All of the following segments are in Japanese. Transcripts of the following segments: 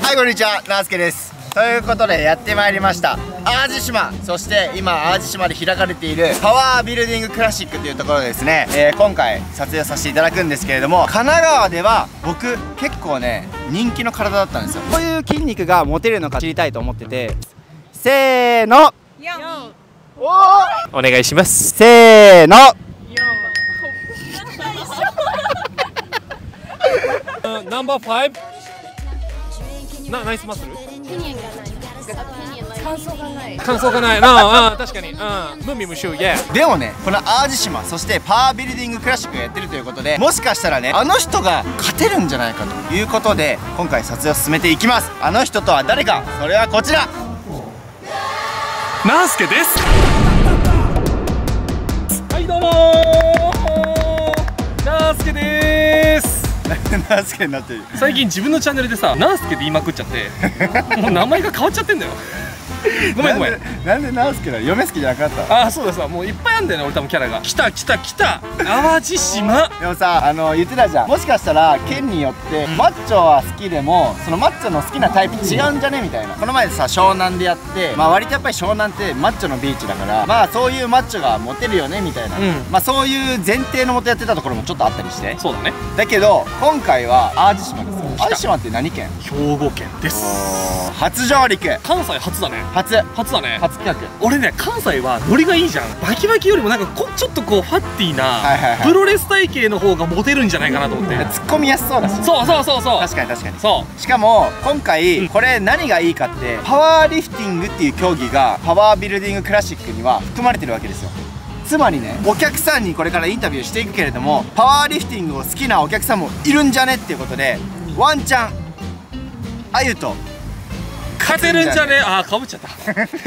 はい、こんにちは、なすけです。ということでやってまいりました淡路島、そして今淡路島で開かれているパワービルディングクラシックというところでですね、今回撮影をさせていただくんですけれども、神奈川では僕結構ね人気の体だったんですよ。こういう筋肉が持てるのか知りたいと思ってて、せーの、お願いします。せーの、 ナンバー5ナイスマッスル。感想がない。確かに。無味無臭。 でもね、この淡路島、そしてパワービルディングクラシックをやってるということで、もしかしたらねあの人が勝てるんじゃないかということで今回撮影を進めていきます。あの人とは誰か、それはこちら、 ナースケです。はいどうもー、ナースケでーす。 ナースケになってる。 最近自分のチャンネルでさ、ナースケで言いまくっちゃってもう名前が変わっちゃってんだよ。ごめん。 なんでナースケだ、嫁好きじゃなかった。 あ、そうださ、もういっぱいあんだよね、俺多分キャラが。来た淡路島。 でもさ、言ってたじゃん、もしかしたら県によってマッチョは好きでもそのマッチョの好きなタイプ違うんじゃねみたいな。この前さ湘南でやって、割とやっぱり湘南ってマッチョのビーチだから、そういうマッチョがモテるよねみたいな、そういう前提のもとやってたところもちょっとあったりして。 そうだね。 だけど今回は淡路島ですよ。淡路島って何県？ 兵庫県です。 初上陸。 関西初だね。初だね。 初企画。 俺ね、関西はノリがいいじゃん。バキバキよりもなんかちょっとこうファッティーなプロレス体型の方がモテるんじゃないかなと思って。 突っ込みやすそうだし。 そう。 確かに。そうしかも今回これ何がいいかって、パワーリフティングっていう競技がパワービルディングクラシックには含まれてるわけですよ。つまりね、お客さんにこれからインタビューしていくけれども、パワーリフティングを好きなお客さんもいるんじゃねっていうことで、ワンチャンあゆと勝てるんじゃね。あー、かぶっちゃった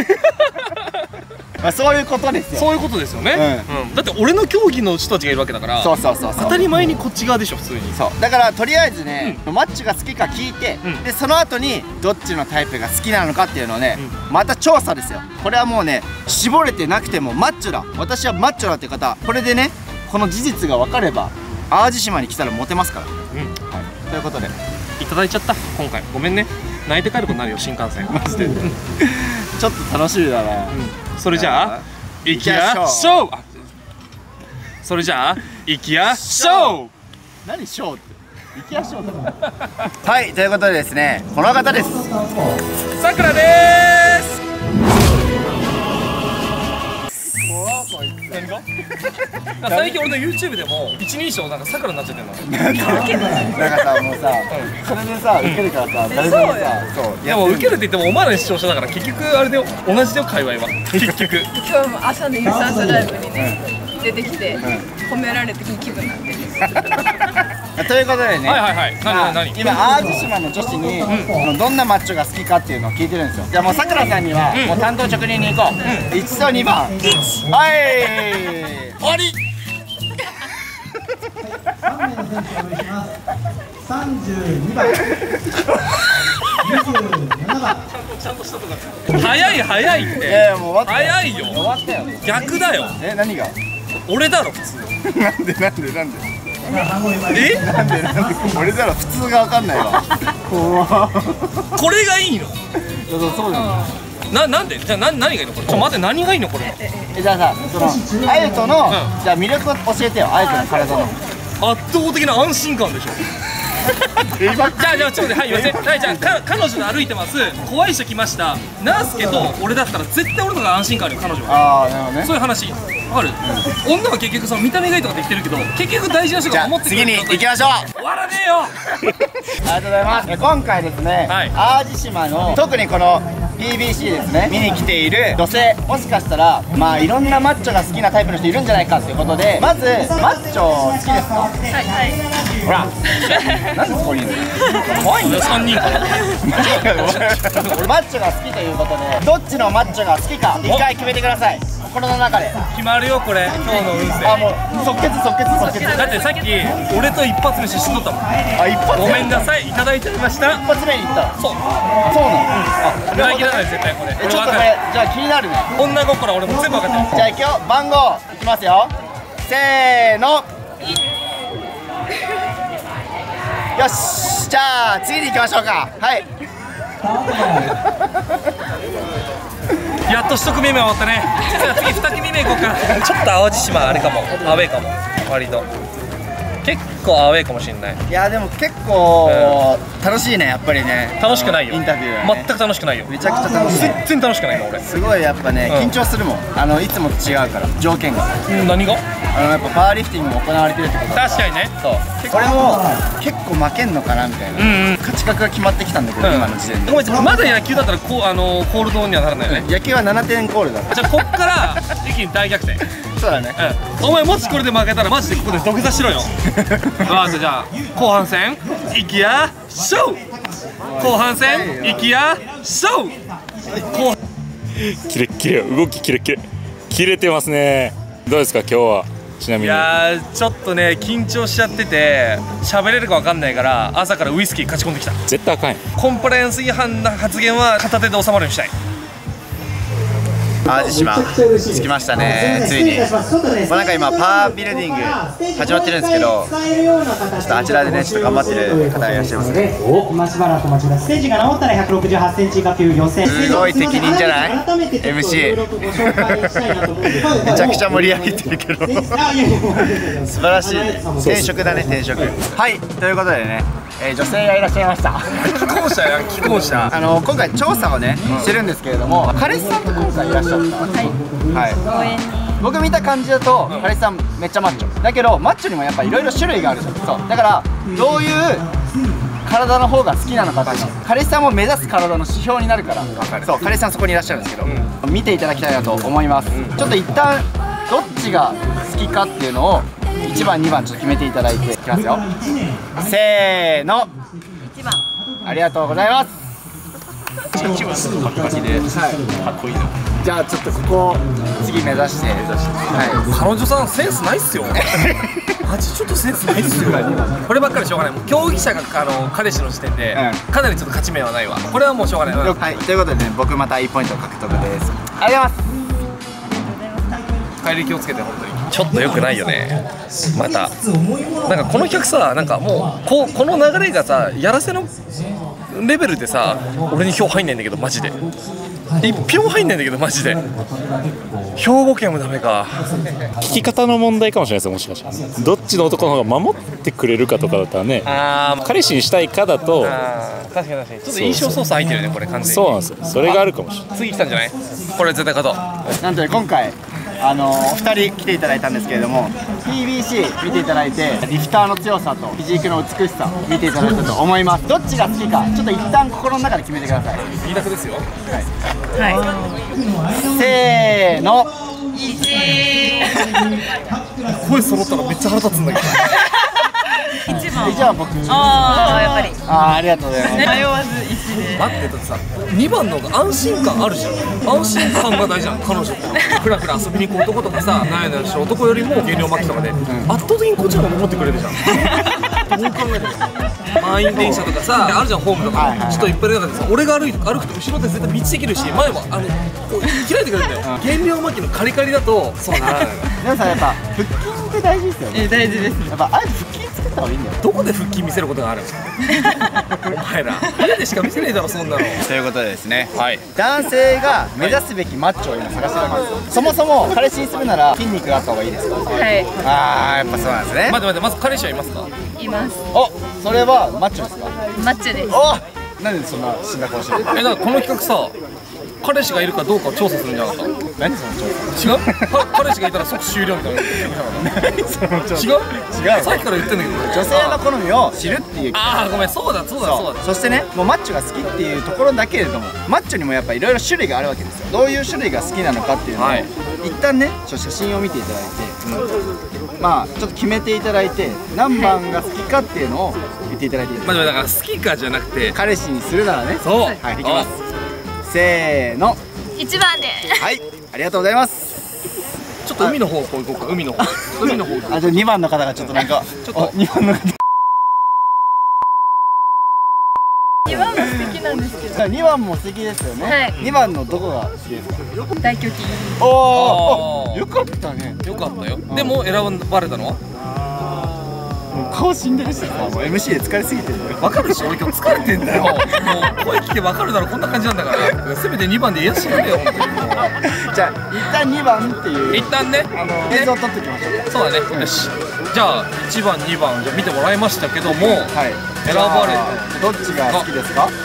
そういうことですよ。 そういうことですよね。だって俺の競技の人たちがいるわけだから。そう当たり前にこっち側でしょ普通に。そうだからとりあえずね、マッチが好きか聞いて、でその後にどっちのタイプが好きなのかっていうのをね、また調査ですよ。これはもうね、絞れてなくてもマッチョだ、私はマッチョだって方、これでねこの事実が分かれば淡路島に来たらモテますから。ということでいただいちゃった。今回ごめんね、泣いて帰ることになるよ新幹線。マジでちょっと楽しみだな。 それじゃあ行きやしょう。それじゃあ行きやしょう。 何ショーって行きやしょうだはい、ということでですね、この方です。 さくらでーす。何が最近俺の YouTube でも一人称なんかさくらになっちゃってんの。 なんかさ、もうさ、それでさ、受けるからさ、誰でもさ、そうでも受けるって言ってもお前らの視聴者だから結局あれで同じだよ、界隈は。結局今日も朝の有酸素ライブにね出てきて褒められていい気分なんで。 ということでね、今淡路島の女子にどんなマッチョが好きかっていうのを聞いてるんですよ。じゃあもうさくらさんにはもう担当直入に行こう。1と2番、はい終わり。32番、27番。 ちゃんとしたとか。早いって。 もう終わった。 早いよ。 終わったよ。 逆だよ。 何が？ 俺だろ普通。 なんでなんで俺だろ普通が分かんないわ。 これがいいの？ そうなの。 なんで？じゃあ何がいいのこれ？待って、何がいいのこれ？ じゃあさ、そのあゆとのじゃあ魅力を教えてよ。あゆとの体の圧倒的な安心感でしょ。じゃあちょっと待って、はい、言いません。じゃあ彼女と歩いてます。怖い人来ました。ナースケと俺だったら絶対俺の方が安心感あるよ彼女は。 ああ、なるほどね。 そういう話ある。女は結局その見た目がいいとかって言ってるけど、結局大事な人が思ってくれる。 次に行きましょう。 終わらねえよ。 ありがとうございます。今回ですね、淡路島の特にこの PBC ですね、見に来ている女性、もしかしたらいろんなマッチョが好きなタイプの人いるんじゃないかということで、まずマッチョ好きですか？はいほらなんでここにいるの？怖いんだよ3人からマッチョが好きということで、どっちのマッチョが好きか一回決めてください。心の中で決まるよこれ、今日の運勢。 もう即決。 だってさっき俺と一発目知っとったもん。 一発ごめんなさい、いただいてました。 一発目に行った。 そうなの。 裏切らない絶対これ。 ちょっとこれじゃあ気になるね。 女心俺も全部分かってる。 じゃあ今日番号いきますよ。せーの。よし、じゃあ次に行きましょうか。はいやっと1組目終わったね。じゃあ次2組目いこうか。ちょっと淡路島あれかも、アウェーかも、割と結構アウェーかもしれない。 いやでも結構楽しいね、やっぱりね。 楽しくないよ、 インタビューはね全く楽しくないよ。 めちゃくちゃ楽しい。 全然楽しくないの俺。 すごいやっぱね、緊張するもん。いつもと違うから条件が。 何が？ やっぱパワーリフティングも行われてるってことだから。 確かにね。そう、 これも結構負けんのかなみたいな、勝ち確が決まってきたんだけど、今の時点で。 ごめん、まだ野球だったらコールドオンにはならないよね。 野球は7点コールだ。 じゃあこっから一気に大逆転。 そうだね。 お前もしこれで負けたらマジでここで土下座しろよ。じゃあ後半戦いきやしょう。後半戦いきやしょう。 キレッキレ、動きキレッキレ、キレてますね。どうですか今日は。ちなみにいやーちょっとね緊張しちゃってて喋れるか分かんないから朝からウイスキー勝ち込んできた。 絶対あかんやん。 コンプライアンス違反な発言は片手で収まるようにしたい。 淡路島着きましたね、ついに。なんか今パワービルディング始まってるんですけど、ちょっとあちらでねちょっと頑張ってる方がいらっしゃいますね。 今しばらくお待ちください。ステージが直ったら168センチ以下という予選。 すごい適任じゃない MC。 めちゃくちゃ盛り上げてるけど素晴らしいね。転職だね、転職。はい、ということでね、女性がいらっしゃいました。 既婚者や既婚者。 今回調査をねしてるんですけれども、彼氏さんと今回いらっしゃった。はい。僕見た感じだと彼氏さんめっちゃマッチョだけど、マッチョにもやっぱいろいろ種類があるじゃん。そうだからどういう体の方が好きなのかっていうの、彼氏さんも目指す体の指標になるから。そう彼氏さんそこにいらっしゃるんですけど、見ていただきたいなと思います。ちょっと一旦どっちが好きかっていうのを1番2番ちょっと決めていただいていきますよ。せーの、 1番。 ありがとうございます。 1番すぐカキカキでかっこいいな。 じゃあちょっとここを次目指して、 彼女さんセンスないっすよ。マジちょっとセンスないっすよ。こればっかりしょうがない。もう競技者が彼氏の時点でかなりちょっと勝ち目はないわ。これはもうしょうがない。 はい、ということでね、僕また1ポイント獲得です。ありがとうございます。 帰り気をつけて、本当にちょっと良くないよね。またなんかこの客さ、なんかもうこの流れがさ、やらせのレベルでさ、俺に票入んないんだけどマジで1票入んないんだけどマジで。兵庫県もダメか。 聞き方の問題かもしれないですよ、もしかしたら。どっちの男の方が守ってくれるかとかだったらね、彼氏にしたいかだと。 確かにちょっと印象操作入ってるね、これ完全に。 そうなんですよ、それがあるかもしれない。 次来たんじゃない？これ絶対勝とう。 なんとね、今回2人来ていただいたんですけれども、 PBC 見ていただいてリフターの強さとフィジークの美しさ見ていただいたと思います。どっちが好きかちょっと一旦心の中で決めてください。 言いたくですよ。 せーの、 声揃ったらめっちゃ腹立つんだけど。 1番僕。 やっぱり。 ありがとうございます。 迷わず1で。 待って、だってさ、2番の方が安心感あるじゃん。安心感が大事じゃん、彼女って。ふらふら遊びに行く男とかさ、なんやなんやしてる男よりも減量巻きとかで、圧倒的にこっちの方が守ってくれるじゃん。どう考えても満員電車とかさ、あるじゃん、ホームとかちょっといっぱいいる中でさ、俺が歩くと後ろで絶対道できるし、前はこう開いてくれるんだよ。減量巻きのカリカリだとそうならないのよ。 皆さんやっぱ腹筋って大事ですよね。 大事です。 やっぱあえて腹筋作った方がいいんだよ。 どこで腹筋見せることがあるの？お前ら家でしか見せないだろ、そんなの。 ということでですね、男性が目指すべきマッチョを今探してるわけです。そもそも彼氏にするなら筋肉があった方がいいですか？ はい。 やっぱそうなんですね。 待って、まず彼氏はいますか？ います。 お、それはマッチョですか？ マッチョです。 お、なんでそんな死んだ顔してる？ だからこの企画さ、彼氏がいるかどうかを調査するんじゃなかった？ 何その調査？ 違う？彼氏がいたら即終了みたいな。 何その調査？ 違う？ 違う。 さっきから言ってんだけど。 女性の好みを知るっていう。 ごめん、そうだ。 そしてね、もうマッチョが好きっていうところだけれども、マッチョにもやっぱいろいろ種類があるわけですよ。どういう種類が好きなのかっていうのを一旦ね、写真を見ていただいて、まあちょっと決めていただいて、何番が好きかっていうのを言っていただいていいですか？ だから好きかじゃなくて、 彼氏にするならね。 そう。 はい、いきます。せーの。 1番で。 はい、ありがとうございます。 ちょっと海の方こう行こうか。海の方。じゃあ2番の方がちょっとなんか、ちょっと2番の方。 2番も素敵なんですけど。 2番も素敵ですよね。 はい。 2番のどこが好きですか？ 大胸筋。 おお、よかったね。 よかったよ。でも選ばれたのは？ もう顔死んでるしさ、もう MC で疲れすぎてるんだよ。 分かるでしょ、俺今日疲れてんだよ。もう声聞けば分かるだろ、こんな感じなんだから。せめて2番で癒やしてくれよ、本当に。 じゃあ一旦2番っていう一旦ね、 映像を撮っておきましょうか。 そうだね、よし。じゃあ1番2番じゃあ見てもらいましたけども、 はい、 選ばれたどっちが好きですか？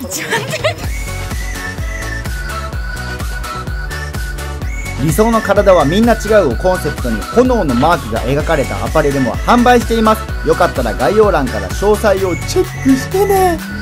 理想の体はみんな違うをコンセプトに炎のマークが描かれたアパレルも販売しています。よかったら概要欄から詳細をチェックしてね。